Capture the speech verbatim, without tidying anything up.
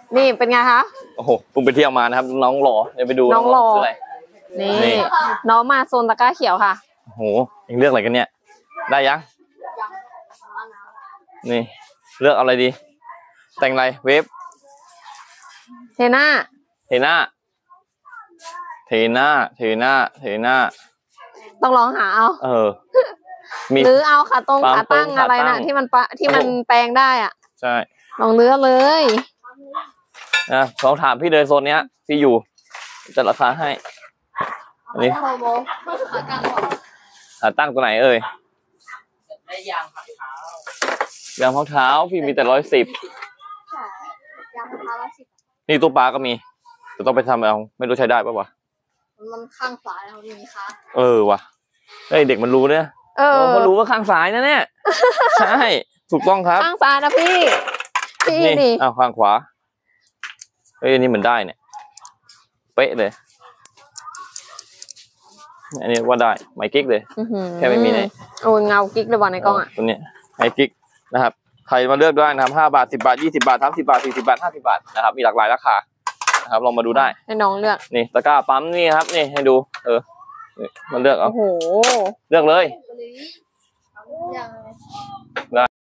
นี่เป็นไงคะโอ้โหเพิ่งไปเที่ยวมานะครับน้องหล่อเดี๋ยวไปดูน้องหล่ออะไรนี่น้องมาโซนตะกร้าเขียวค่ะโอ้โหเอ็งเลือกอะไรกันเนี่ยได้ยังนี่เลือกอะไรดีแต่งอะไรเวฟเทน่าเทน่าเทน่าเทน่าเทน่าต้องลองหาเอาเออมีหรือเอาขาตรงขาตั้งอะไรนะที่มันปะที่มันแปลงได้อ่ะใช่ลองเลือกเลยนะลองถามพี่เลยโซนเนี้ยพี่อยู่จัดราคาให้อันนี้ขาตั้งตัวไหนเอ่ยยางพักเท้ายางพักเท้าพี่มีแต่ร้อยสิบยางพักเท้าร้อยสิบนี่ตู้ปลาก็มีจะต้องไปทำเอาไม่รู้ใช้ได้ป่ะวะมันข้างซ้ายเขาดีค่ะเออวะไอเด็กมันรู้เนี่ยเออเขารู้ว่าข้างซ้ายนะเนี่ยใช่ถูกต้องครับข้างซ้ายนะพี่พี่นี่อ้าวข้างขวาเอ้ยนี่มันได้เนี่ยเป๊ะเลยอันนี้ว่าได้ไมค์กิ๊กเลยแค่ไม่มีในโอ้เงากิ๊กเลยว่ะในกล้องอ่ะตัวนี้ไมค์กิ๊กนะครับใครมาเลือกได้นะครับห้าบาทสิบบาทยี่สิบบาทสามสิบบาทสี่สิบบาทห้าสิบบาทนะครับมีหลากหลายราคานะครับลองมาดูได้ให้น้องเลือกนี่ตะกร้าปั๊มนี่ครับนี่ให้ดูเออมันเลือกเอาโอ้โหเลือกเลยได้